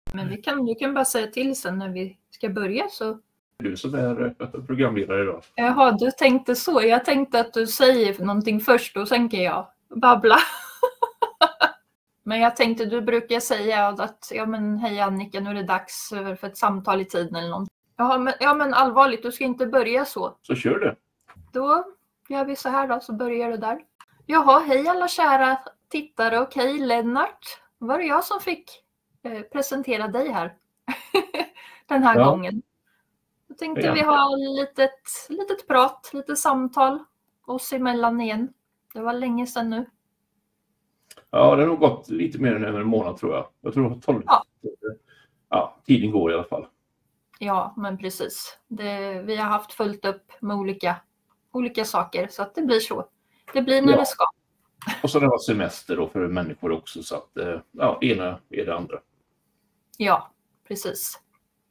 Men du kan bara säga till sen när vi ska börja så. Du som är programledare idag. Jaha, du tänkte så. Jag tänkte att du säger någonting först och sen kan jag babbla. Men jag tänkte, du brukar säga att hej Annika, nu är det dags för ett samtal i tiden eller någonting. Ja men allvarligt, du ska inte börja så. Så kör det. Då gör vi så här då, så börjar det där. Jaha, hej alla kära tittare och hej Lennart. Var det jag som fick presentera dig här den här gången. Jag tänkte vi har litet prat, lite samtal oss emellan igen. Det var länge sedan nu. Ja, det har nog gått lite mer än en månad tror jag. Jag tror det var 12. Ja, tiden går i alla fall. Ja, men precis. Vi har haft fullt upp med olika saker så att det blir så. Det blir när det ska. Och så det var semester då för människor också så att ena är det andra. Ja, precis.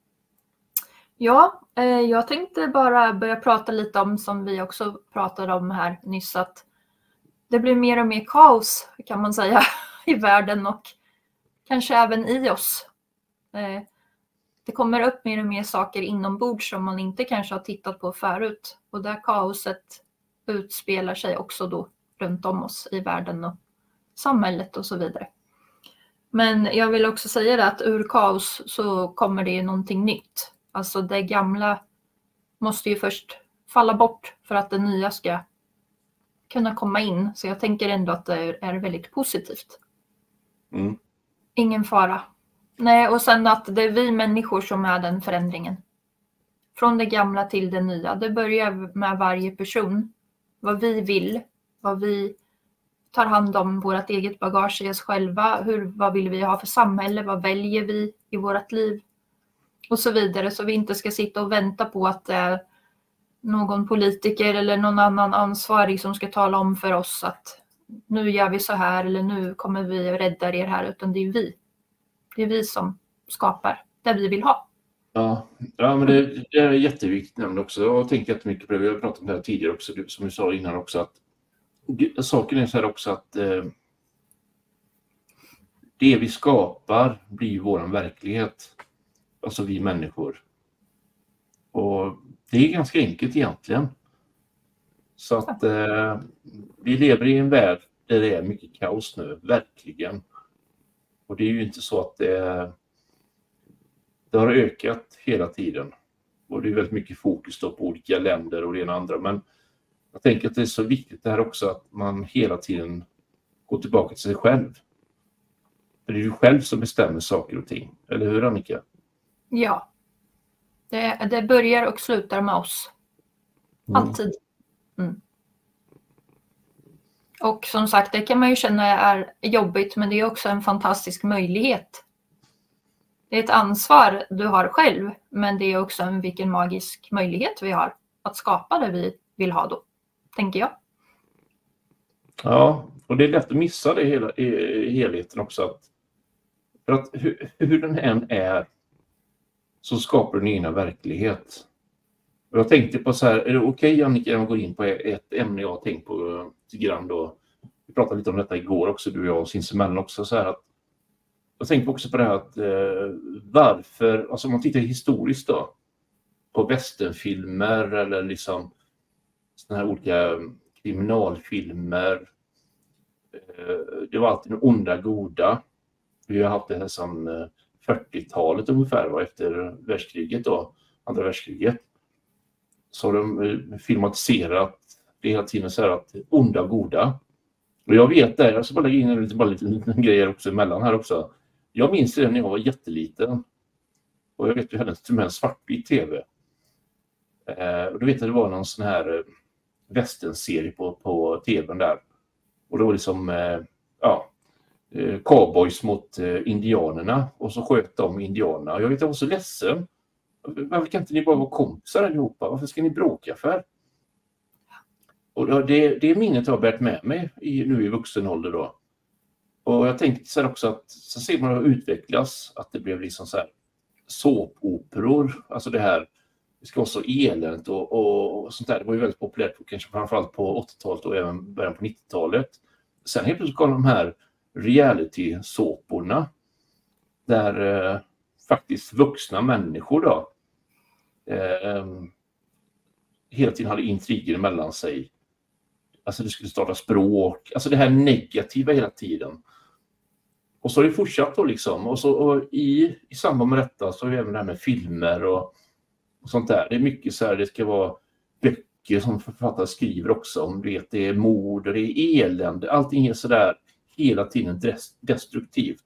Ja, jag tänkte bara börja prata lite om, som vi också pratade om här nyss, att det blir mer och mer kaos kan man säga i världen och kanske även i oss. Det kommer upp mer och mer saker inombords som man inte kanske har tittat på förut. Och där kaoset utspelar sig också då runt om oss i världen och samhället och så vidare. Men jag vill också säga det att ur kaos så kommer det ju någonting nytt. Alltså det gamla måste ju först falla bort för att det nya ska kunna komma in. Så jag tänker ändå att det är väldigt positivt. Mm. Ingen fara. Nej, och sen att det är vi människor som är den förändringen. Från det gamla till det nya. Det börjar med varje person. Vad vi vill. Vad vi tar hand om, vårt eget bagage i oss själva. Vad vill vi ha för samhälle? Vad väljer vi i vårt liv? Och så vidare. Så vi inte ska sitta och vänta på att någon politiker eller någon annan ansvarig som ska tala om för oss att nu gör vi så här eller nu kommer vi att rädda er här. Utan det är vi. Det är vi som skapar det vi vill ha. Ja men det är jätteviktigt nämligen också. Jag tänker jättemycket på det. Vi har pratat om det här tidigare också, som du sa innan också. Att saken är så här också att det vi skapar blir vår verklighet. Alltså vi människor. Och det är ganska enkelt egentligen. Så att vi lever i en värld där det är mycket kaos nu, verkligen. Och det är ju inte så att det har ökat hela tiden. Och det är väldigt mycket fokus då på olika länder och det ena och andra. Men jag tänker att det är så viktigt det här också att man hela tiden går tillbaka till sig själv. För det är ju själv som bestämmer saker och ting. Eller hur, Annika? Ja. Det börjar och slutar med oss. Alltid. Mm. Och som sagt, det kan man ju känna är jobbigt, men det är också en fantastisk möjlighet. Det är ett ansvar du har själv, men det är också vilken magisk möjlighet vi har att skapa det vi vill ha då, tänker jag. Ja, och det är lätt att missa det i helheten också. För att hur den än är så skapar den egna verklighet. Och jag tänkte på så här, är det okej Annika om jag går in på ett ämne jag har tänkt på lite grann då. Vi pratade lite om detta igår också, du och jag och sinsemellan också så här att jag tänkte också på det här att varför, alltså om man tittar historiskt då på västernfilmer eller liksom såna här olika kriminalfilmer, det var alltid den onda goda. Vi har haft det här sedan 40-talet ungefär efter världskriget då, andra världskriget. Så har de filmatiserat det hela tiden så här att onda och goda. Och jag vet det, jag ska bara lägga in lite grejer också emellan här också. Jag minns det när jag var jätteliten. Och jag vet ju hade en svartvit tv. Och då vet jag det var någon sån här westernserie på tvn där. Och då var det som cowboys mot indianerna. Och så sköt de indianerna. Och jag vet jag var så ledsen. Varför kan inte ni bara vara kompisar allihopa? Varför ska ni bråka för? Och det minnet har jag bärt med mig nu i vuxen ålder då. Och jag tänkte så här också att så ser man hur det utvecklas. Att det blev liksom så här såpoperor. Alltså det här, det ska vara så eländigt och sånt där. Det var ju väldigt populärt kanske framförallt på 80-talet och även början på 90-talet. Sen helt plötsligt kom de här reality-såporna. Där faktiskt vuxna människor då hela tiden hade intriger mellan sig. Alltså det skulle starta språk, alltså det här negativa hela tiden. Och så har det fortsatt då liksom. Och i samband med detta så är det även det här med filmer och sånt där. Det är mycket så här, det ska vara böcker som författare skriver också om. Det är mord och det är elände. Allting är så där hela tiden destruktivt.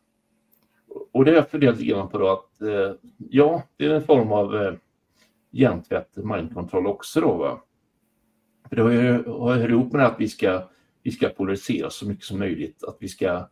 Och det är fördelat igenom på då att ja, det är en form av hjärntvätt, mindkontroll också då va. För det har ju ihop med att vi ska polarisera så mycket som möjligt. Att vi ska...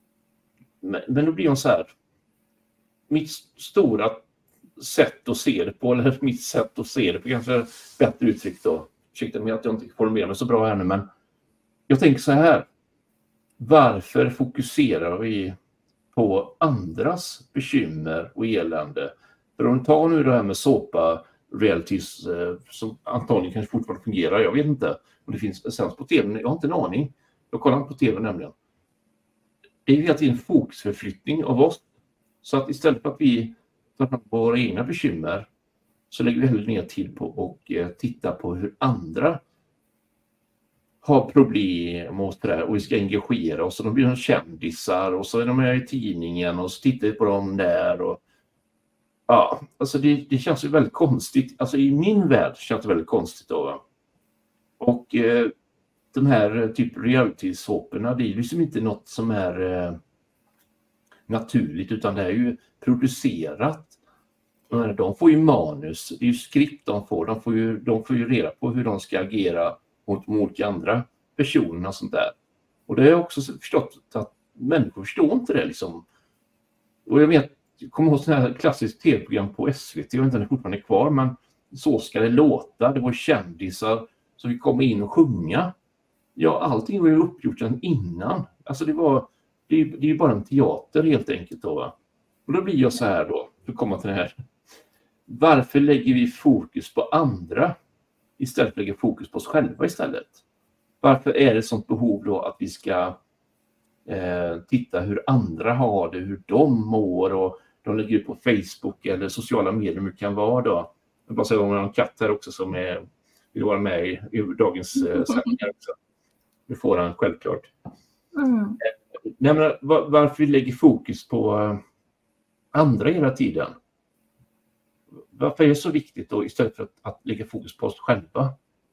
Men då blir de så här. Mitt stora sätt att se det på, eller mitt sätt att se det på, kanske bättre uttryckt då. Ursäkta mig att jag inte formulerar mig så bra här nu, men jag tänker så här. Varför fokuserar vi på andras bekymmer och elände? För om du tar nu det här med såpa realities som antagligen kanske fortfarande fungerar, jag vet inte om det finns sänds på tv, jag har inte en aning. Jag kollar på tv nämligen. Det är ju hela tiden fokusförflyttning av oss. Så att istället för att vi tar fram våra egna bekymmer så lägger vi hellre ner tid på och titta på hur andra har problem och sådär, och vi ska engagera oss och de blir de kändisar och så är de med i tidningen och så tittar vi på dem där och ja, alltså det känns ju väldigt konstigt. Alltså i min värld känns det väldigt konstigt då va? Och de här typ reality-såporna, det är liksom inte något som är naturligt utan det är ju producerat. De får ju manus, det är ju skript de får ju reda på hur de ska agera mot olika andra personer och sånt där. Och det har jag också förstått att människor förstår inte det liksom. Och jag kommer ihåg sådana här klassiskt tv-program på SVT, jag vet inte om det fortfarande är kvar, men Så ska det låta, det var kändisar så vi kom in och sjunga. Ja, allting var ju uppgjort sedan innan. Alltså det är ju bara en teater helt enkelt då va. Och då blir jag så här då, för att komma till det här. Varför lägger vi fokus på andra istället för att lägga fokus på oss själva istället? Varför är det sånt behov då att vi ska titta hur andra har det, hur de mår och de lägger ut på Facebook eller sociala medier hur det kan vara då. Jag bara säger om en katt här också som vill vara med i dagens sändningar också. Nu får han självklart. Nej, men varför vi lägger fokus på andra hela tiden? Varför är det så viktigt då istället för att lägga fokus på oss själva?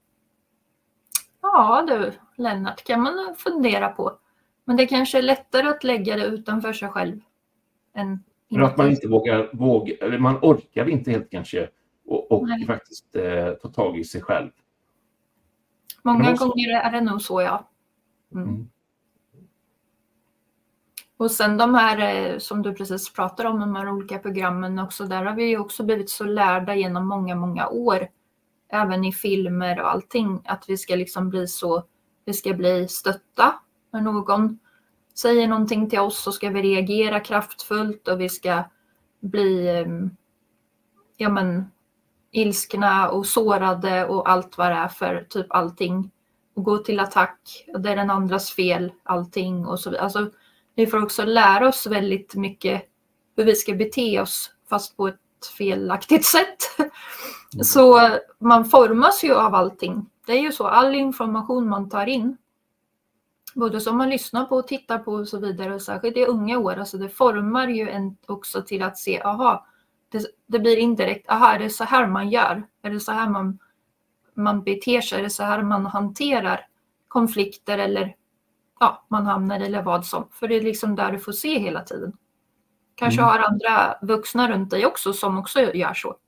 Ja du, Lennart, kan man fundera på. Men det kanske är lättare att lägga det utanför sig själv. För att man inte vågar eller man orkar inte helt kanske och faktiskt ta tag i sig själv. Många gånger är det nog så, ja. Och sen de här som du precis pratar om, de här olika programmen också, där har vi ju också blivit så lärda genom många, många år. Även i filmer och allting, att vi ska liksom vi ska bli stötta när någon säger någonting till oss så ska vi reagera kraftfullt och vi ska bli ilskna och sårade och allt vad det är för typ allting. Och gå till attack, och det är den andras fel, allting och så vidare. Alltså, vi får också lära oss väldigt mycket hur vi ska bete oss fast på ett felaktigt sätt. Så man formas ju av allting. Det är ju så, all information man tar in, både som man lyssnar på och tittar på och så vidare, och särskilt i unga år, alltså det formar ju en också till att se, det blir indirekt, är det så här man gör? Är det så här man beter sig? Är det så här man hanterar konflikter eller man hamnar eller vad som? För det är liksom där du får se hela tiden. Kanske har andra vuxna runt dig också som också gör så.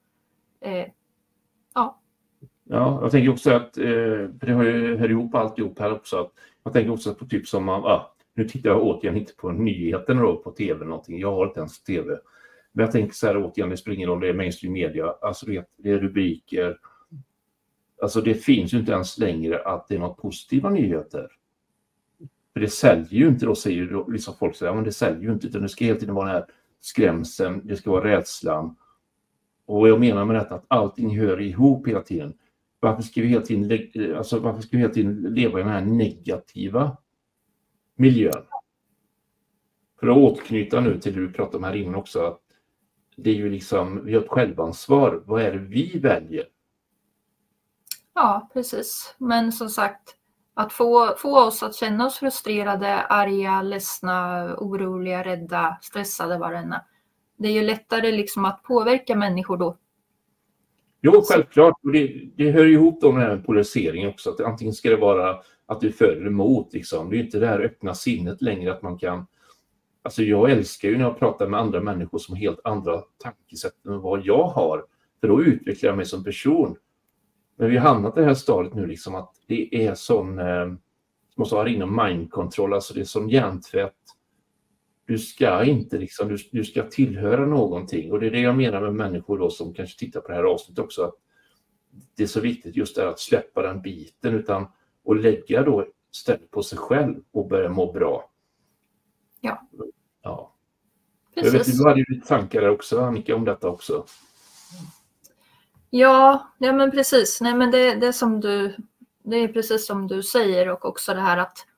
Ja, jag tänker också att det hör ihop alltihop här också. Att jag tänker också på typ som nu tittar jag återigen inte på nyheterna då på tv eller någonting. Jag har inte ens tv. Men jag tänker så här återigen, det spelar ingen roll, det är mainstream media. Alltså det är rubriker. Alltså det finns ju inte ens längre att det är något positiva nyheter. För det säljer ju inte då, säger ju vissa folk säger, men det säljer ju inte, utan det ska hela tiden vara den här skrämseln, det ska vara rädslan. Och jag menar med detta att allting hör ihop hela tiden. Varför ska vi hela tiden leva i den här negativa miljön? För att återknyta nu till det du pratade om här innan också, att det är ju liksom, vi har ett självansvar. Vad är det vi väljer? Ja, precis. Men som sagt, att få oss att känna oss frustrerade, arga, ledsna, oroliga, rädda, stressade, vad det än är. Det är ju lättare liksom att påverka människor då. Jo, självklart. Och det hör ihop då med den här polariseringen också. Att antingen ska det vara att du är för eller emot. Liksom. Det är inte det här öppna sinnet längre att man kan... Alltså jag älskar ju när jag pratar med andra människor som har helt andra tankesätt än vad jag har. För då utvecklar jag mig som person. Men vi har hamnat i det här stadiet nu liksom att det är sån... som man sa här inom mind control. Alltså det är som hjärntvätt. Du ska inte liksom, du ska tillhöra någonting. Och det är det jag menar med människor då som kanske tittar på det här avsnittet också. Att det är så viktigt just det att släppa den biten utan att lägga då stället på sig själv och börja må bra. Ja. Ja. Precis. Jag vet, du hade ju lite tankar där också, Annika, om detta också. Ja, men precis. Nej, men det är precis som du säger och också det här att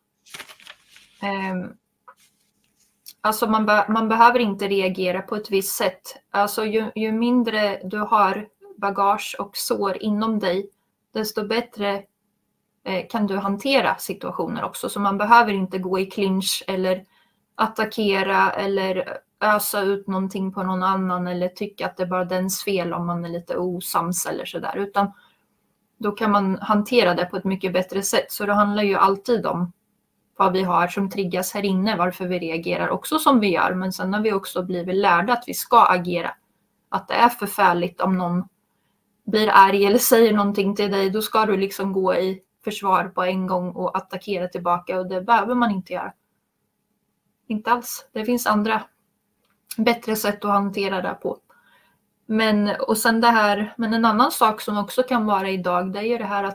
alltså man behöver inte reagera på ett visst sätt. Alltså ju mindre du har bagage och sår inom dig, desto bättre kan du hantera situationer också. Så man behöver inte gå i clinch eller attackera eller ösa ut någonting på någon annan eller tycka att det är bara dens fel om man är lite osams eller sådär. Utan då kan man hantera det på ett mycket bättre sätt. Så det handlar ju alltid om vad vi har som triggas här inne, varför vi reagerar också som vi gör. Men sen har vi också blivit lärda att vi ska agera. Att det är förfärligt om någon blir arg eller säger någonting till dig, då ska du liksom gå i försvar på en gång och attackera tillbaka. Och det behöver man inte göra. Inte alls. Det finns andra bättre sätt att hantera det på. Men en annan sak som också kan vara idag, det är ju det här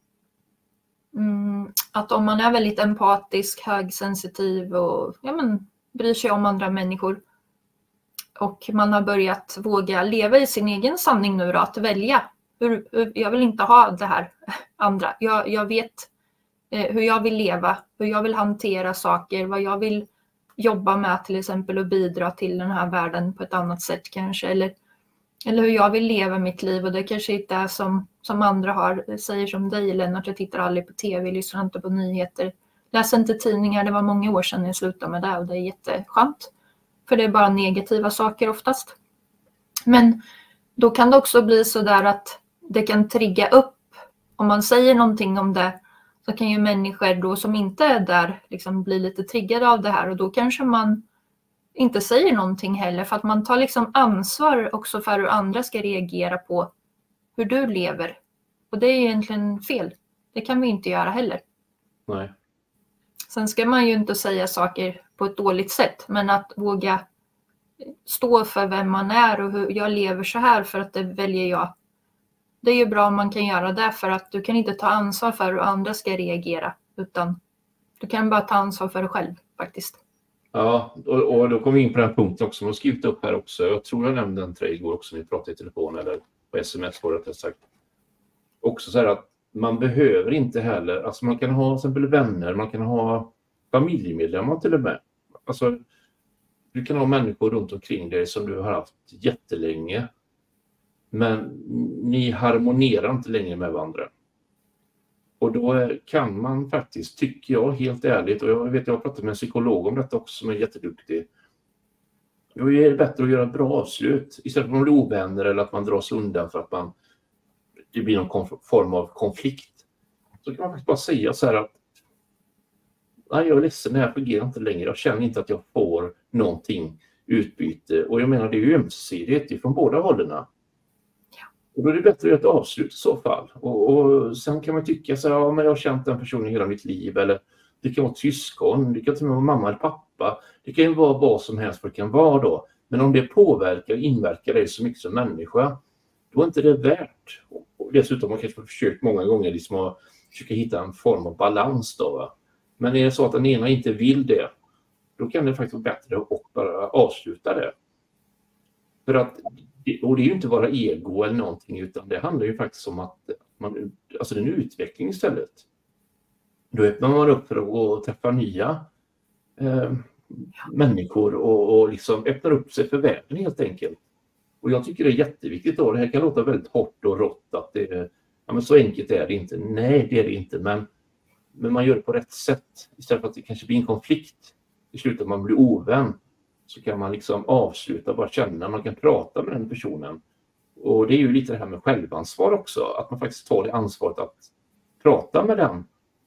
att om man är väldigt empatisk, högsensitiv och bryr sig om andra människor och man har börjat våga leva i sin egen sanning nu då, att välja. Jag vill inte ha det här andra. Jag vet hur jag vill leva, hur jag vill hantera saker, vad jag vill jobba med till exempel och bidra till den här världen på ett annat sätt kanske. Eller hur jag vill leva mitt liv och det kanske inte är som andra säger som dig Lennart, jag tittar aldrig på tv, lyssnar inte på nyheter, läser inte tidningar, det var många år sedan jag slutade med det och det är jätteskönt. För det är bara negativa saker oftast. Men då kan det också bli så där att det kan trigga upp, om man säger någonting om det, så kan ju människor då som inte är där liksom bli lite triggade av det här och då kanske man inte säger någonting heller för att man tar liksom ansvar också för hur andra ska reagera på hur du lever. Och det är egentligen fel. Det kan vi inte göra heller. Nej. Sen ska man ju inte säga saker på ett dåligt sätt, men att våga stå för vem man är och hur jag lever så här för att det väljer jag. Det är ju bra om man kan göra det för att du kan inte ta ansvar för hur andra ska reagera utan du kan bara ta ansvar för dig själv faktiskt. Ja, och då kommer vi in på den punkten också. Man har skrivit upp här också. Jag tror jag nämnde den till igår också när vi pratade i telefon eller på sms på det sagt. Också så här att man behöver inte heller, alltså man kan ha till exempel vänner, man kan ha familjemedlemmar till och med. Alltså du kan ha människor runt omkring dig som du har haft jättelänge. Men ni harmonerar inte längre med varandra. Och då kan man faktiskt, tycker jag helt ärligt, och jag har pratat med en psykolog om detta också som är jätteduktig. Då är det bättre att göra ett bra avslut istället för att man blir ovänner eller att man dras undan för att det blir någon form av konflikt. Så kan man faktiskt bara säga så här att nej, jag är ledsen, det här fungerar inte längre. Jag känner inte att jag får någonting utbyte. Och jag menar, det är ju ömsesidigt från båda hållen. Och då är det bättre att göra ett avslut i så fall. Och sen kan man tycka så här, ja, men jag har känt den personen hela mitt liv. Eller det kan vara syskon, det kan till och med vara mamma eller pappa. Det kan ju vara vad som helst för det kan vara då. Men om det påverkar och inverkar dig så mycket som människa, då är inte det värt. Och dessutom har man kanske försökt många gånger liksom att försöka hitta en form av balans då. Va? Men är det så att den ena inte vill det, då kan det faktiskt vara bättre att bara avsluta det. För att, och det är ju inte bara ego eller någonting, utan det handlar ju faktiskt om att alltså det är en utveckling istället. Då öppnar man upp för att träffa nya människor och liksom öppnar upp sig för världen helt enkelt. Och jag tycker det är jätteviktigt då. Det här kan låta väldigt hårt och rått att det är, ja, men så enkelt är det inte. Nej, det är det inte. Men man gör det på rätt sätt. Istället för att det kanske blir en konflikt. I slutet man blir ovän. Så kan man liksom avsluta, bara känna. Man kan prata med den personen. Och det är ju lite det här med självansvar också. Att man faktiskt tar det ansvaret att prata med den.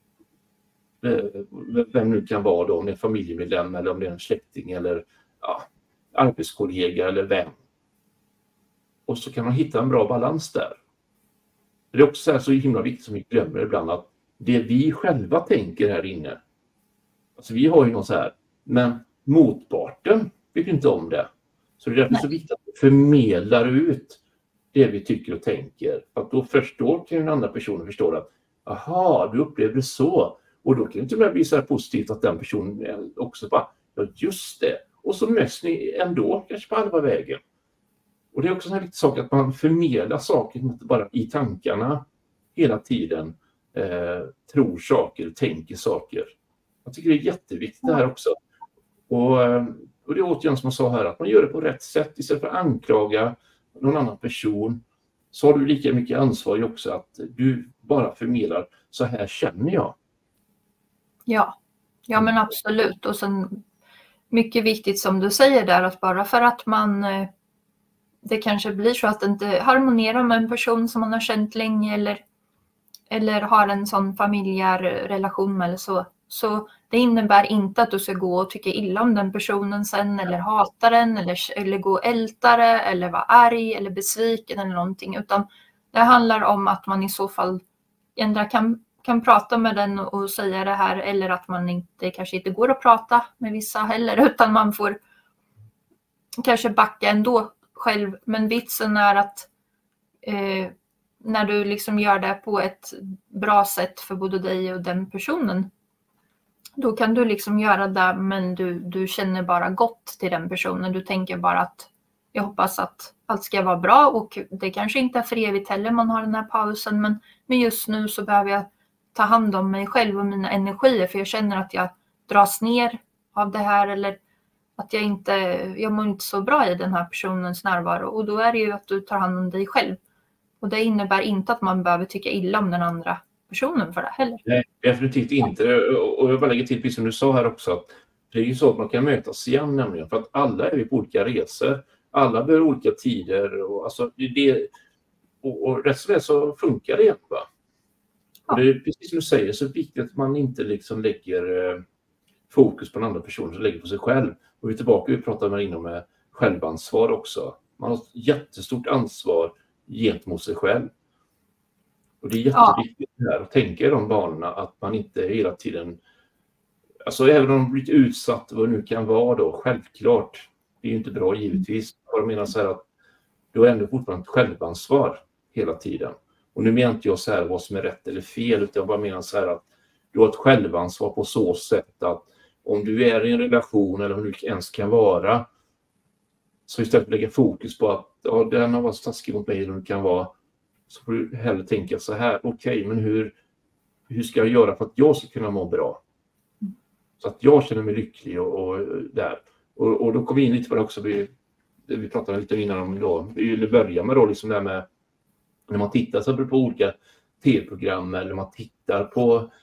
Vem nu kan vara då. Om det är en familjemedlem eller om det är en släkting eller arbetskollega eller vem. Och så kan man hitta en bra balans där. Det är också så himla viktigt som vi glömmer ibland att det vi själva tänker här inne. Alltså vi har ju något så här. Men motparten vet inte om det. Så det är därför så viktigt att vi förmedlar ut det vi tycker och tänker. För att då förstår kan den andra personen förstå att aha, du upplever det så. Och då kan det till och med bli så här positivt att den personen också bara, ja just det. Och så möts ni ändå kanske på halva vägen. Och det är också en viktig sak att man förmedlar saker, inte bara i tankarna hela tiden. Tror saker, tänker saker. Jag tycker det är jätteviktigt det här också. Och det är återigen som jag sa här, att man gör det på rätt sätt istället för att anklaga någon annan person. Så har du lika mycket ansvar också att du bara förmedlar, så här känner jag. Ja men absolut. Och sen mycket viktigt som du säger där, att bara för att man det kanske blir så att det inte harmonerar med en person som man har känt länge eller har en sån familjär relation med eller så det innebär inte att du ska gå och tycka illa om den personen sen eller hata den eller gå och älta det eller vara arg eller besviken eller någonting, utan det handlar om att man i så fall ändå kan prata med den och säga det här, eller att man kanske inte går att prata med vissa heller, utan man får kanske backa ändå själv. Men vitsen är att när du liksom gör det på ett bra sätt för både dig och den personen, då kan du liksom göra det, men du känner bara gott till den personen. Du tänker bara att jag hoppas att allt ska vara bra, och det kanske inte är för evigt heller man har den här pausen, men just nu så behöver jag ta hand om mig själv och mina energier, för jag känner att jag dras ner av det här, eller att jag mår inte så bra i den här personens närvaro. Och då är det ju att du tar hand om dig själv. Och det innebär inte att man behöver tycka illa om den andra personen för det heller. Nej, definitivt inte. Och jag bara lägger till, precis som du sa här också, att det är ju så att man kan mötas igen nämligen. För att alla är vi på olika resor. Alla behöver olika tider. Och, alltså, och rätt som det så funkar det igen, va? Och det är precis som du säger, så viktigt att man inte liksom lägger fokus på den andra personen, som lägger på sig själv. Och vi är tillbaka, vi pratar med självansvar också. Man har ett jättestort ansvar gentemot sig själv. Och det är jätteviktigt här att tänka i de banorna, att man inte hela tiden, alltså även om man blir utsatt, vad det nu kan vara då, självklart, det är ju inte bra givetvis. Jag menar så här att du har ändå fortfarande ett självansvar hela tiden. Och nu menar inte jag så här vad som är rätt eller fel, utan jag bara menar så här att du har ett självansvar på så sätt att om du är i en relation eller hur du ens kan vara, så istället för att lägga fokus på att den har varit taskig mot mig eller hur det kan vara, så får du hellre tänka så här, okej, men hur ska jag göra för att jag ska kunna må bra? Så att jag känner mig lycklig och där. Och då kommer vi in lite på det också, vi pratade lite innan om då. Vi vill börja med då liksom det här med när man tittar så på olika tv-program eller man tittar på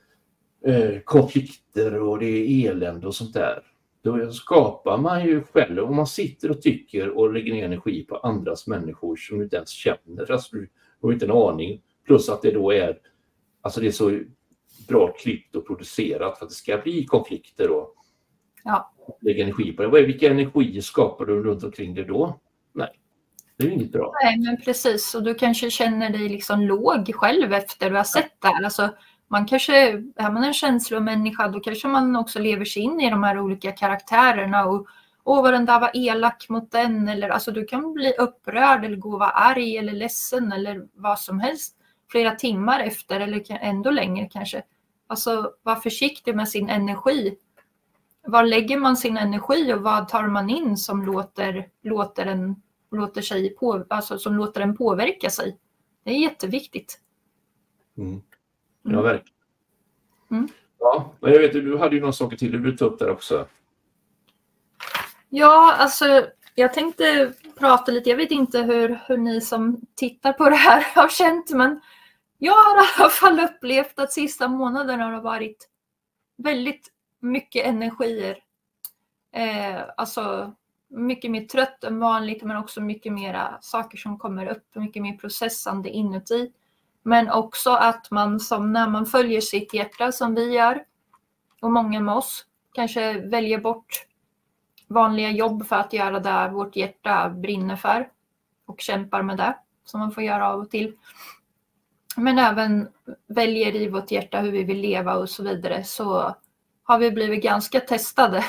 konflikter och det är elände och sånt där. Då skapar man ju själv, om man sitter och tycker och lägger ner energi på andras människor som du inte ens känner, alltså du har inte en aning, plus att det då är, alltså det är så bra klippt och producerat för att det ska bli konflikter då. Ja. Lägga energi på det. Vilka energier skapar du runt omkring det då? Nej, det är ju inget bra. Nej, men precis, och du kanske känner dig liksom låg själv efter du har sett det här. Alltså, man kanske, är man en känslomänniska, då kanske man också lever sig in i de här olika karaktärerna och vad den där var elak mot den, eller alltså du kan bli upprörd eller gå och vara arg eller ledsen eller vad som helst flera timmar efter, eller ändå längre kanske. Alltså var försiktig med sin energi. Var lägger man sin energi och vad tar man in som låter den påverka sig? Det är jätteviktigt. Ja, verkligen. Ja, men jag vet, du hade ju några saker till du vill ta upp där också. Ja, alltså jag tänkte prata lite, jag vet inte hur ni som tittar på det här har känt, men jag har i alla fall upplevt att sista månaderna har varit väldigt mycket energier. Alltså mycket mer trött än vanligt, men också mycket mera saker som kommer upp, mycket mer processande inuti. Men också att man som när man följer sitt hjärta som vi gör, och många med oss, kanske väljer bort vanliga jobb för att göra det vårt hjärta brinner för och kämpar med det som man får göra av och till. Men även väljer i vårt hjärta hur vi vill leva och så vidare, så har vi blivit ganska testade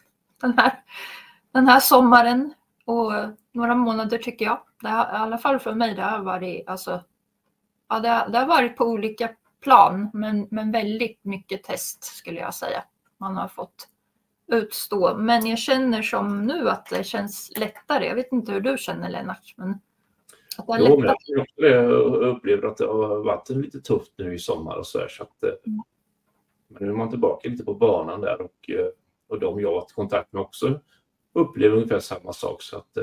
den här sommaren och några månader tycker jag. Det har, i alla fall för mig, det har varit, alltså, ja, det har varit på olika plan, men väldigt mycket test skulle jag säga. Man har fått utstå. Men jag känner som nu att det känns lättare. Jag vet inte hur du känner, Lennart, men att det är lättare. Jag upplever att det har varit lite tufft nu i sommar och så här, så att men nu är man tillbaka lite på banan där, och de jag har varit i kontakt med också upplever ungefär samma sak, så att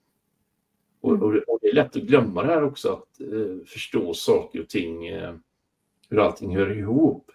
och det är lätt att glömma det här också, att förstå saker och ting, hur allting hör ihop.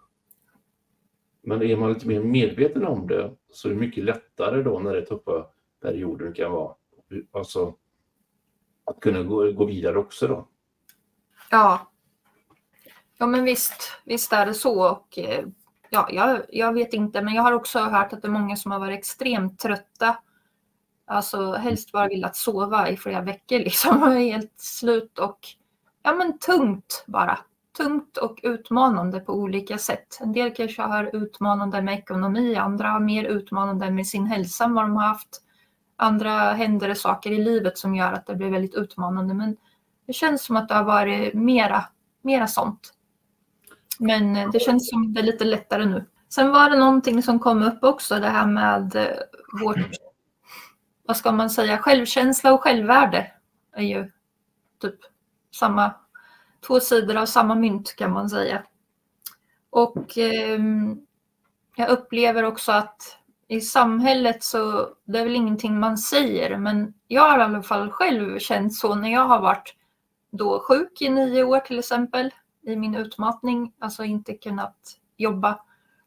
Men är man lite mer medveten om det, så är det mycket lättare då när det är tuffa perioder kan vara. Alltså att kunna gå vidare också då. Ja, men visst är det så. Och ja, jag vet inte, men jag har också hört att det är många som har varit extremt trötta. Alltså helst bara velat sova i flera veckor liksom. Och är helt slut och ja, men tungt bara. Tungt och utmanande på olika sätt. En del kanske har utmanande med ekonomi, andra har mer utmanande med sin hälsa än vad de har haft. Andra händer det saker i livet som gör att det blir väldigt utmanande. Men det känns som att det har varit mera sånt. Men det känns som det är lite lättare nu. Sen var det någonting som kom upp också, det här med vårt, vad ska man säga, självkänsla och självvärde är ju typ två sidor av samma mynt kan man säga. Och jag upplever också att i samhället så det är väl ingenting man säger, men jag har i alla fall själv känt så när jag har varit då sjuk i 9 år till exempel i min utmattning, alltså inte kunnat jobba.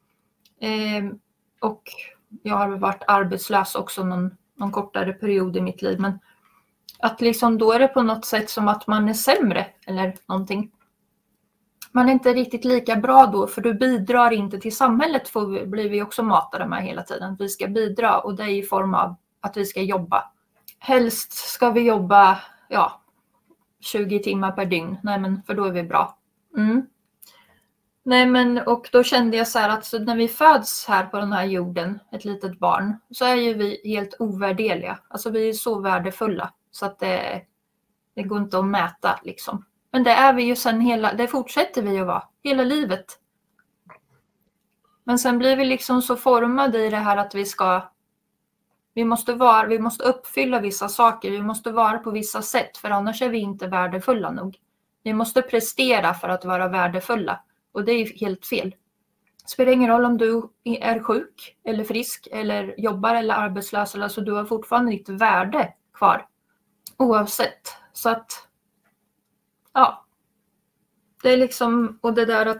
Och jag har varit arbetslös också någon kortare period i mitt liv, men att liksom då är det på något sätt som att man är sämre eller någonting. Man är inte riktigt lika bra då, för du bidrar inte till samhället, blir vi också matade med hela tiden. Vi ska bidra, och det är i form av att vi ska jobba. Helst ska vi jobba 20 timmar per dygn. Nej, men för då är vi bra. Nej, men och då kände jag så här att när vi föds här på den här jorden, ett litet barn, så är ju vi helt ovärdeliga. Alltså vi är så värdefulla så att det går inte att mäta liksom. Men det är vi ju sen det fortsätter vi att vara hela livet. Men sen blir vi liksom så formade i det här att vi måste uppfylla vissa saker, vi måste vara på vissa sätt, för annars är vi inte värdefulla nog. Vi måste prestera för att vara värdefulla, och det är helt fel. Det spelar ingen roll om du är sjuk eller frisk eller jobbar eller arbetslös, alltså du har fortfarande ditt värde kvar oavsett. Så att det är liksom, och det där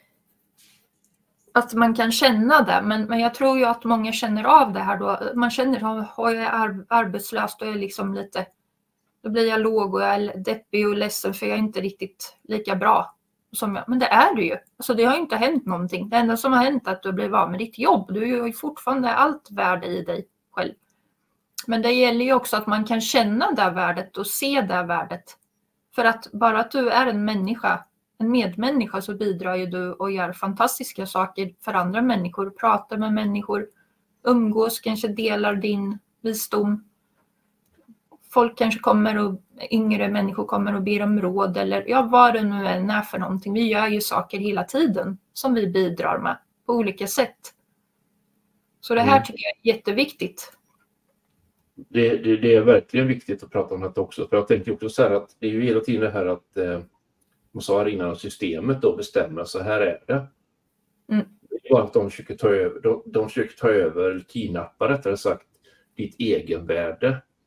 att man kan känna det, men jag tror ju att många känner av det här då. Man känner att jag är arbetslös, då är jag liksom lite, då blir jag låg och jag är deppig och ledsen för jag är inte riktigt lika bra som jag. Men det är du ju. Alltså det har ju inte hänt någonting. Det enda som har hänt är att du blir av med ditt jobb. Du har ju fortfarande allt värde i dig själv. Men det gäller ju också att man kan känna det värdet och se det värdet. För att bara att du är en människa, en medmänniska, så bidrar ju du och gör fantastiska saker för andra människor. Pratar med människor, umgås, kanske delar din visdom. Folk kanske yngre människor kommer och ber om råd eller vad det nu än är för någonting. Vi gör ju saker hela tiden som vi bidrar med på olika sätt. Så det här tycker jag är jätteviktigt. Det är verkligen viktigt att prata om det också. För jag tänker också så här att det är ju hela tiden det här att man sa här innan, systemet då bestämmer, så här är det. Det är bara att de försöker ta över, eller kidnappa rättare sagt ditt egenvärde.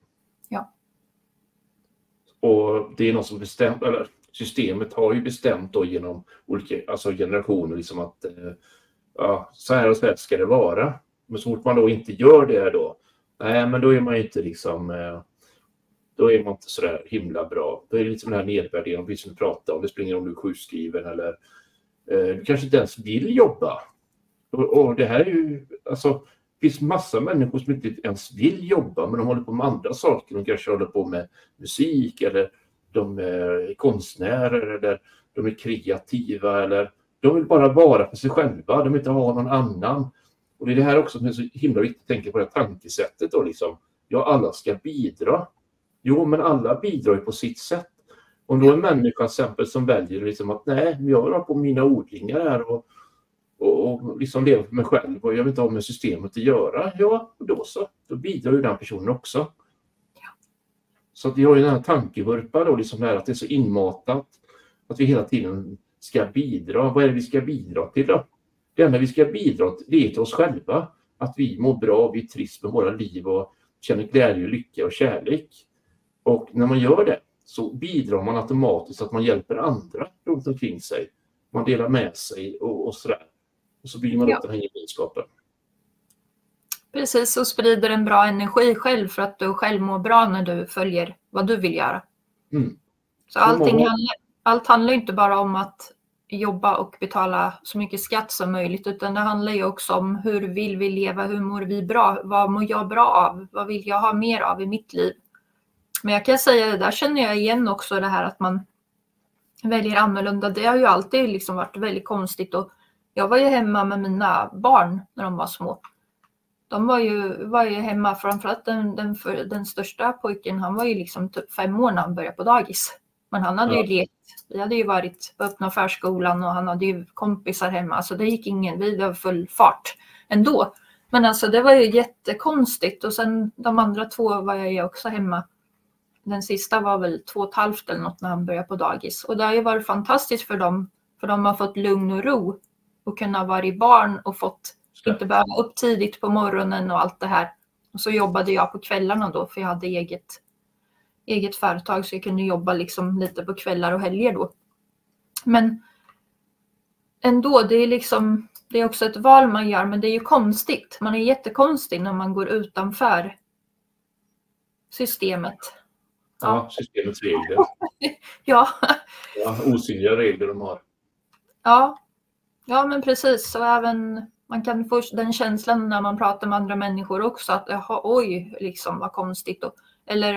Och det är något som bestämt, eller systemet har ju bestämt då genom olika generationer liksom att så här och så här ska det vara. Men så fort man då inte gör det då, nej men då är man inte liksom, då är man inte så där himla bra. Då är det lite som den här nedvärderingen vi som pratar om. Det springer om du är sjukskriven eller du kanske inte ens vill jobba. Och det här är ju, det finns massa människor som inte ens vill jobba, men de håller på med andra saker. De kanske håller på med musik, eller de är konstnärer, eller de är kreativa, eller de vill bara vara för sig själva. De vill inte ha någon annan. Och det är det här också som är så himla viktigt att tänka på, det här tankesättet då liksom. Ja, alla ska bidra. Jo, men alla bidrar ju på sitt sätt. Om då en människa till exempel som väljer liksom att nej, jag vill ha på mina odlingar här och liksom leva för mig själv och jag vill inte ha med systemet att göra. Ja, då bidrar ju den personen också. Ja. Så att vi har ju den här tankevurpan då, liksom här att det är så inmatat att vi hela tiden ska bidra. Vad är det vi ska bidra till då? Det enda vi ska bidra till, det är till oss själva. Att vi mår bra, vi trivs med våra liv och känner glädje, lycka och kärlek. Och när man gör det så bidrar man automatiskt att man hjälper andra runt omkring sig. Man delar med sig och sådär. Och så bygger man upp den här gemenskapen. Precis, och sprider en bra energi själv för att du själv mår bra när du följer vad du vill göra. Så allt handlar inte bara om att jobba och betala så mycket skatt som möjligt, utan det handlar ju också om hur vill vi leva, hur mår vi bra, vad mår jag bra av, vad vill jag ha mer av i mitt liv. Men jag kan säga det där känner jag igen också, det här att man väljer annorlunda. Det har ju alltid liksom varit väldigt konstigt, och jag var ju hemma med mina barn när de var små. De var ju hemma, framförallt den största pojken, han var ju liksom typ 5 år när han började på dagis. Men han hade ju lekt, vi hade ju varit på öppna förskolan och han hade ju kompisar hemma. Så det gick vi var full fart ändå. Men det var ju jättekonstigt. Och sen de andra 2 var jag ju också hemma. Den sista var väl 2,5 eller något när han började på dagis. Och det har ju varit fantastiskt för dem. För de har fått lugn och ro. Och kunna vara i barn och fått inte behöva upp tidigt på morgonen och allt det här. Och så jobbade jag på kvällarna då, för jag hade eget företag, så jag kunde jobba liksom lite på kvällar och helger då. Men ändå, det är också ett val man gör, men det är ju konstigt. Man är jättekonstig när man går utanför systemet. Ja, systemets regler. Ja, osynliga regler de har. Ja, men precis. Så även man kan få den känslan när man pratar med andra människor också, att oj, liksom vad konstigt. Eller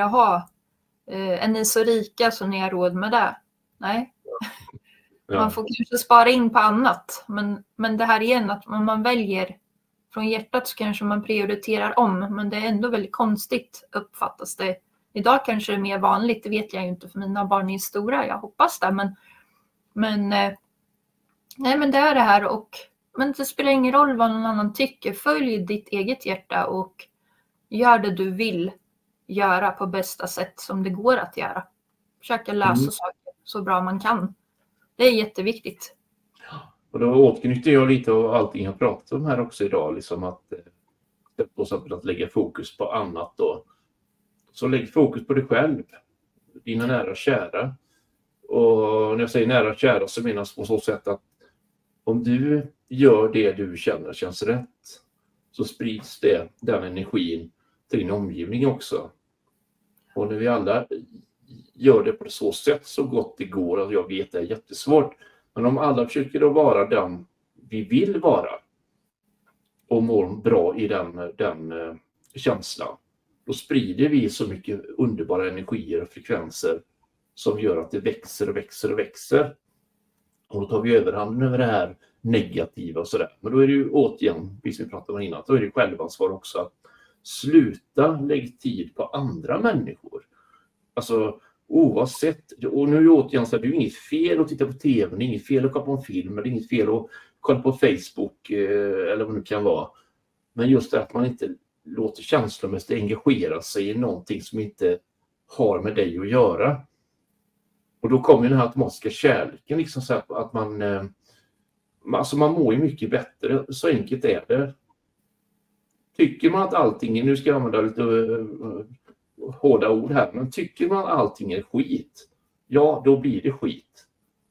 är ni så rika så ni har råd med det? Nej. Ja. Man får kanske spara in på annat. Men det här igen, att om man väljer från hjärtat så kanske man prioriterar om. Men det är ändå väldigt konstigt, uppfattas det. Idag kanske det är mer vanligt, det vet jag ju inte, för mina barn är stora. Jag hoppas det. Men det är det här. Men det spelar ingen roll vad någon annan tycker. Följ ditt eget hjärta och gör det du vill göra på bästa sätt som det går att göra. Försöka lösa saker så bra man kan. Det är jätteviktigt. Och då återknyter jag lite av allting jag pratat om här också idag. Liksom att lägga fokus på annat då. Så lägg fokus på dig själv. Dina nära och kära. Och när jag säger nära och kära så menas på så sätt att om du gör det du känner känns rätt, så sprids den energin till din omgivning också. Och när vi alla gör det på så sätt så gott det går, och jag vet det är jättesvårt, men om alla försöker då vara den vi vill vara och mår bra i den känslan, då sprider vi så mycket underbara energier och frekvenser som gör att det växer och växer och växer. Och då tar vi överhanden över det här negativa och sådär. Men då är det ju återigen, vi som pratade om innan, då är det självansvar också att sluta lägga tid på andra människor. Alltså oavsett, och nu är det återigen så att det är inget fel att titta på tv, det är inget fel att kolla på en film, det är inget fel att kolla på Facebook eller vad det kan vara. Men just det att man inte låter känslomässigt engagera sig i någonting som inte har med dig att göra. Och då kommer den här automatiska kärleken, liksom så att man mår ju mycket bättre, så enkelt är det. Tycker man att allting, nu ska jag använda lite hårda ord här, men tycker man allting är skit, ja då blir det skit.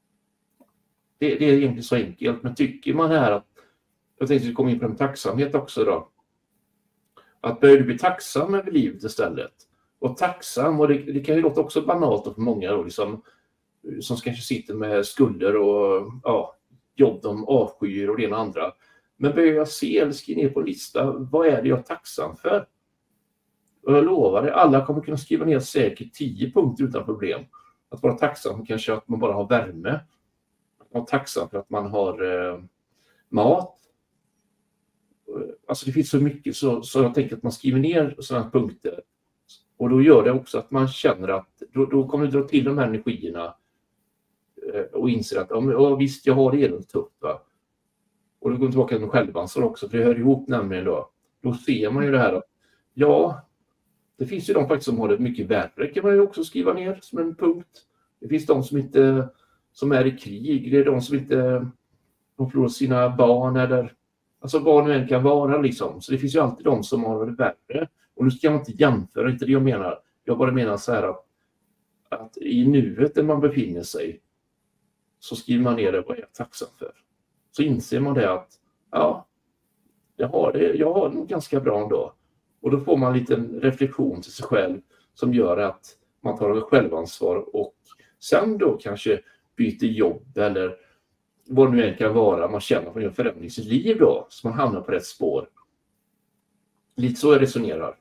Det är egentligen så enkelt, men tycker man här att, jag tänkte att vi kommer in på en tacksamhet också då, att börjar du bli tacksam över livet istället, och tacksam, och det kan ju låta också banalt för många då, liksom, som kanske sitter med skulder och jobb de avskyr och det ena och andra. Men börjar jag se eller skriva ner på en lista, vad är det jag är tacksam för? Och jag lovar det, alla kommer kunna skriva ner säkert 10 punkter utan problem. Att vara tacksam kanske att man bara har värme. Att vara tacksam för att man har mat. Alltså det finns så mycket så jag tänker att man skriver ner sådana punkter. Och då gör det också att man känner att då kommer det dra till de här energierna och inser att visst, jag har det redan tufft, va? Och då går vi tillbaka till självansvar också, för det hör ihop nämligen då. Då ser man ju det här att det finns ju de faktiskt som har det mycket värre, kan man ju också skriva ner som en punkt. Det finns de som är i krig, det är de som inte förlorar sina barn eller alltså vad nu än kan vara liksom. Så det finns ju alltid de som har det värre. Och nu ska man inte jämföra, inte det jag menar. Jag bara menar så här att i nuet där man befinner sig så skriver man ner det, vad jag är tacksam för. Så inser man det att jag har det nog ganska bra ändå. Och då får man en liten reflektion till sig själv som gör att man tar ett självansvar och sen då kanske byter jobb eller vad det nu än kan vara. Man känner att man gör förändring i sitt liv då, så man hamnar på rätt spår. Lite så jag resonerar.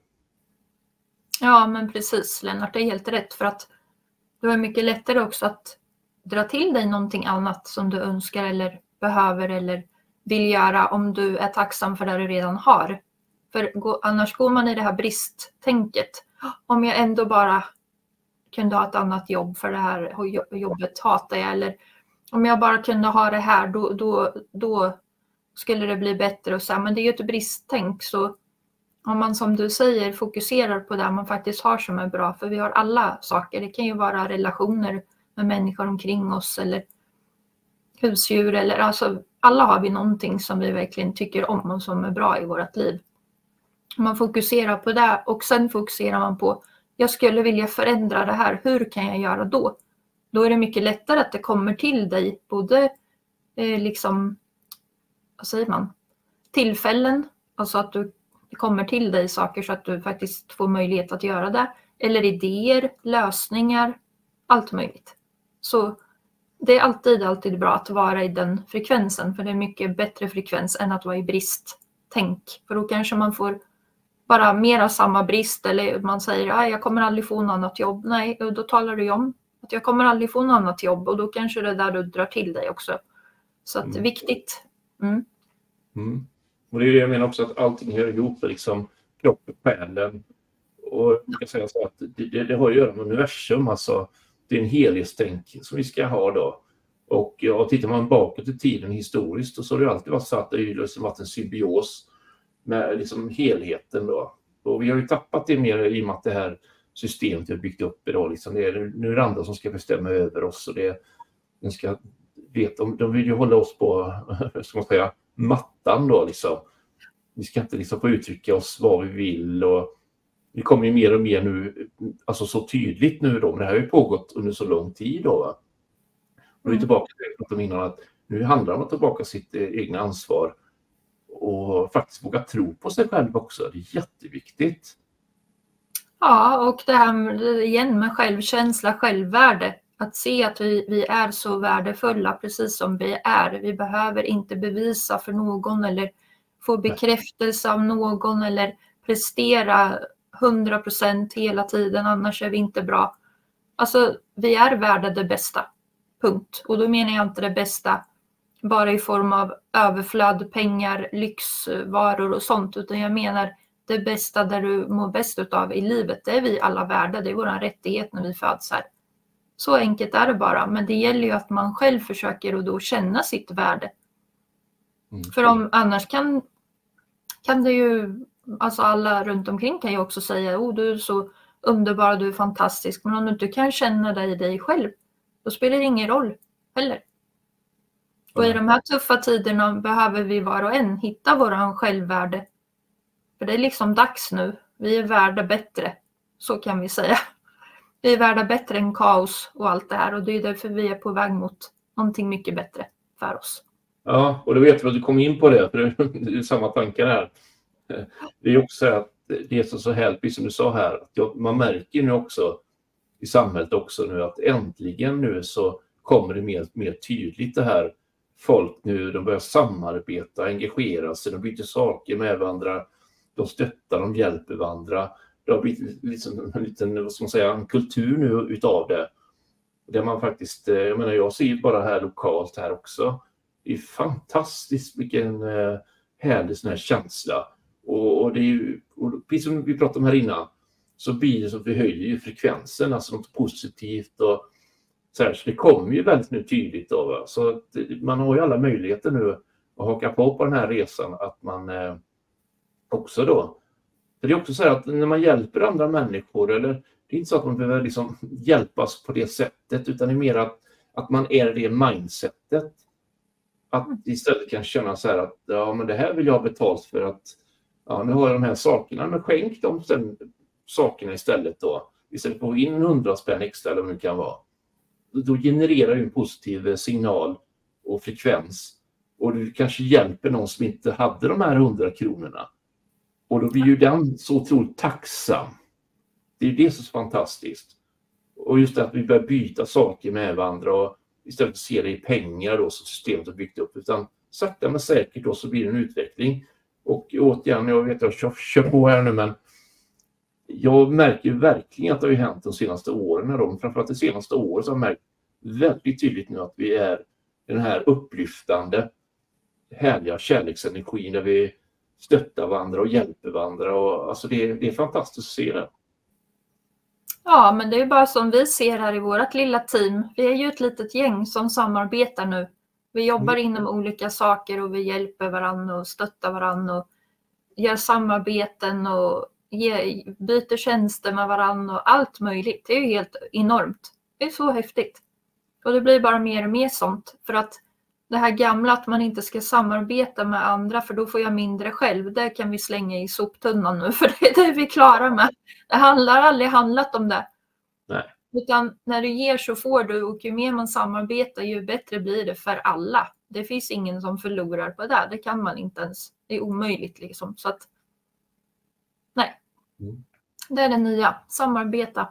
Ja, men precis Lennart, det är helt rätt, för att det är mycket lättare också att dra till dig någonting annat som du önskar eller behöver eller vill göra om du är tacksam för det du redan har. För annars går man i det här bristtänket. Om jag ändå bara kunde ha ett annat jobb, för det här jobbet hatar jag, eller om jag bara kunde ha det här då skulle det bli bättre och så. Men det är ju ett bristtänk, så om man som du säger fokuserar på det man faktiskt har som är bra, för vi har alla saker, det kan ju vara relationer med människor omkring oss eller husdjur, eller alltså alla har vi någonting som vi verkligen tycker om och som är bra i vårt liv. Man fokuserar på det och sen fokuserar man på, jag skulle vilja förändra det här, hur kan jag göra då? Då är det mycket lättare att det kommer till dig både vad säger man, tillfällen, alltså att det kommer till dig saker så att du faktiskt får möjlighet att göra det, eller idéer, lösningar, allt möjligt. Så det är alltid bra att vara i den frekvensen, för det är mycket bättre frekvens än att vara i bristtänk. För då kanske man får bara mer av samma brist, eller man säger jag kommer aldrig få något annat jobb. Nej, och då talar du om att jag kommer aldrig få något annat jobb, och då kanske det är där du drar till dig också. Så att viktigt. Och det är det jag menar också, att allting hör ihop, liksom kroppen, själen. Och jag kan säga så att det har att göra med universum, alltså det är en helhetstänk som vi ska ha då. Och tittar man bakåt i tiden historiskt, så har det alltid varit så att det har liksom varit en symbios med liksom helheten då. Och vi har ju tappat det mer i och med att det här systemet vi har byggt upp idag, liksom nu är det andra som ska bestämma över oss, och de ska veta, de vill ju hålla oss på, ska man säga, mattan då liksom. Vi ska inte liksom få uttrycka oss vad vi vill, och det kommer ju mer och mer nu, alltså så tydligt nu då, men det här har ju pågått under så lång tid då, va? Och vi är tillbaka till det innan, att nu handlar det om att ta tillbaka sitt egna ansvar och faktiskt våga tro på sig själv också. Det är jätteviktigt. Ja, och det här igen med självkänsla, självvärde. Att se att vi är så värdefulla precis som vi är. Vi behöver inte bevisa för någon eller få bekräftelse av någon eller prestera 100% hela tiden, annars är vi inte bra. Alltså, vi är värda det bästa. Punkt. Och då menar jag inte det bästa bara i form av överflöd, pengar, lyxvaror och sånt, utan jag menar det bästa där du mår bäst utav i livet. Det är vi alla värda, det är vår rättighet när vi föds här. Så enkelt är det bara, men det gäller ju att man själv försöker och då känna sitt värde. För annars kan det ju, alltså alla runt omkring kan ju också säga, du är så underbar, du är fantastisk, men om du inte kan känna dig själv, då spelar det ingen roll heller. Och i de här tuffa tiderna behöver vi var och en hitta våran självvärde. För det är liksom dags nu. Vi är värda bättre. Så kan vi säga. Vi är värda bättre än kaos och allt det här. Och det är därför vi är på väg mot någonting mycket bättre för oss. Ja, och då vet vi att du kom in på det. För det är samma tankar här. Det är också att det är så här, precis som du sa här. Att man märker nu också i samhället också nu att äntligen nu så kommer det mer tydligt det här. Folk nu, de börjar samarbeta, engagera sig, de byter saker med varandra. De stöttar, de hjälper varandra. Det har blivit liksom en liten, vad ska man säga, en kultur nu utav det. Där man faktiskt, jag menar jag ser ju bara här lokalt här också. Det är fantastiskt vilken härlig sån här känsla. Och det är ju, och precis som vi pratade om här innan, så blir det så vi höjer ju frekvensen, alltså något positivt och så här, så det kommer ju väldigt nu tydligt då, va? Så att man har ju alla möjligheter nu att haka på den här resan, att man också då, för det är också så här att när man hjälper andra människor, eller det är inte så att man behöver liksom hjälpas på det sättet, utan det är mer att man är det mindsetet. Att istället kan känna så här att ja, men det här vill jag ha betalt för, att ja, nu har jag de här sakerna, men skänk de sakerna istället då. Istället för att få in 100 spänn extra eller vad det kan vara. Då genererar du en positiv signal och frekvens. Och du kanske hjälper någon som inte hade de här 100 kronorna. Och då blir ju den så otroligt tacksam. Det är ju det som är så fantastiskt. Och just det att vi börjar byta saker med varandra och istället för att se det i pengar då som systemet har byggt upp. Utan sakta men säkert då så blir det en utveckling. Och återigen, jag vet att jag kör på här nu, men jag märker ju verkligen att det har hänt de senaste åren. Framförallt det senaste året så har jag märkt väldigt tydligt nu att vi är i den här upplyftande, härliga kärleksenergin där vi stöttar varandra och hjälper varandra. Och, alltså det är fantastiskt att se det. Ja, men det är bara som vi ser här i vårt lilla team. Vi är ju ett litet gäng som samarbetar nu. Vi jobbar inom olika saker och vi hjälper varandra och stöttar varandra och gör samarbeten och byter tjänster med varandra och allt möjligt. Det är ju helt enormt. Det är så häftigt. Och det blir bara mer och mer sånt. För att det här gamla att man inte ska samarbeta med andra för då får jag mindre själv. Det kan vi slänga i soptunnan nu för det är det vi klarar med. Det har aldrig handlat om det. Nej. Utan när du ger så får du och ju mer man samarbetar ju bättre blir det för alla. Det finns ingen som förlorar på det. Det kan man inte ens. Det är omöjligt liksom. Så att nej. Det är det nya. Samarbeta.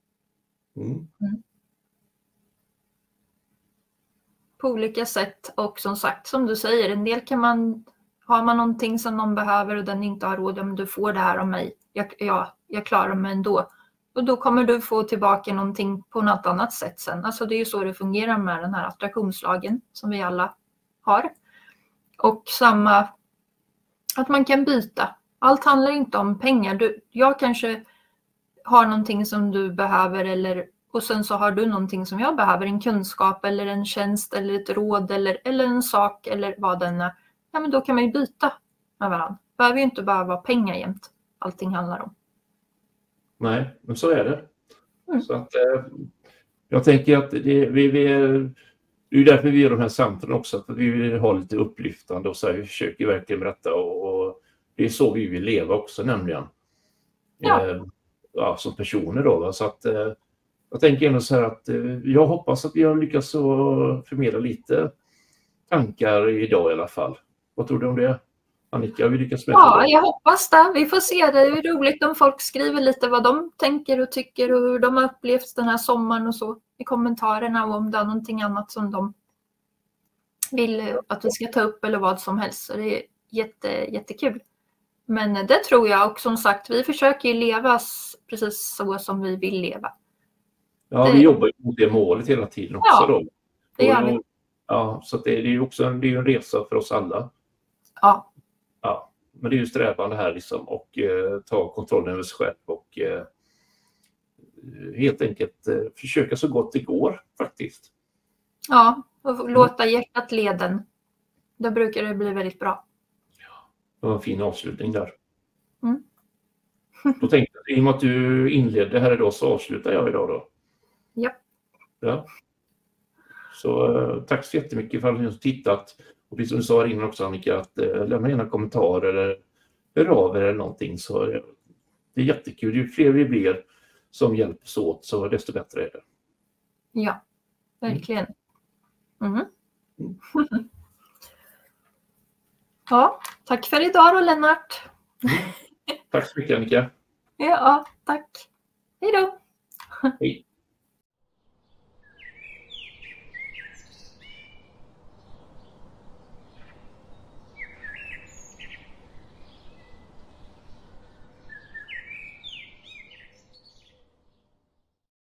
På olika sätt och som sagt, som du säger, en del kan har man någonting som någon behöver och den inte har råd, men du får det här av mig. Jag klarar mig ändå. Och då kommer du få tillbaka någonting på något annat sätt sen. Alltså det är ju så det fungerar med den här attraktionslagen som vi alla har. Och samma, att man kan byta. Allt handlar inte om pengar. Jag kanske har någonting som du behöver och sen så har du någonting som jag behöver. En kunskap eller en tjänst eller ett råd eller en sak eller vad den är. Ja, men då kan man ju byta med varandra. Det behöver ju inte bara vara pengar jämt. Allting handlar om. Nej, men så är det. Så att, jag tänker att det är därför vi gör de här samtalen också. För vi vill ha lite upplyftande och så här, vi försöker verkligen berätta. Och det är så vi vill leva också nämligen. Ja, som personer då. Va? Så att jag tänker ändå så här att jag hoppas att vi har lyckats förmedla lite tankar idag i alla fall. Vad tror du om det? Annika, har vi lyckats med det? Ja, jag hoppas det. Vi får se. Det är roligt om folk skriver lite vad de tänker och tycker och hur de har upplevt den här sommaren och så i kommentarerna och om det är någonting annat som de vill att vi ska ta upp eller vad som helst. Så det är jättekul. Men det tror jag och som sagt, vi försöker ju leva precis så som vi vill leva. Ja, vi jobbar mot det målet hela tiden också. Ja, då. det gör vi. Ja, så det är ju också en resa för oss alla. Ja. Ja, men det är ju strävande här liksom och ta kontrollen över sig själv och helt enkelt försöka så gott det går faktiskt. Ja, och låta hjärtat leden. Då brukar det bli väldigt bra. Ja, det var en fin avslutning där. Mm. Då tänkte jag, i och med att du inledde här idag så avslutar jag idag då. Ja. Så tack så jättemycket för att ni har tittat. Och precis som du sa här innan också Annika, att lämna gärna kommentarer eller hör av er eller någonting. Så det är jättekul. Ju fler vi blir som hjälps åt, så desto bättre är det. Ja, verkligen. Mm. Ja, tack för idag då, Lennart. Tack så mycket, Annika. Ja, tack. Hej då. Hej.